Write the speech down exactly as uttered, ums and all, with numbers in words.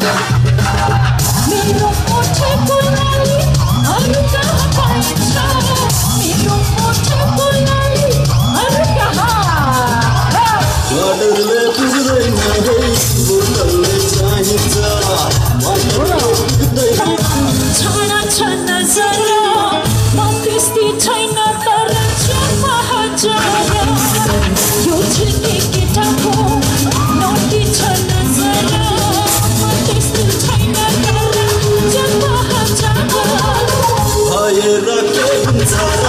मेरो ओठेको लाली अरू कहाँ पाइन्छ मेरो ओठेको लाली अरू कहाँ वाटरले पुग्दैन है बोतलले चाहिन्छ छाडा छ नजर म त्यस्तै छैन तर चेपा हजार यो छिल्के केटाको नटी छ नजर म त्यस्तै छैन तर चेपा हजार भएर के हुन्छ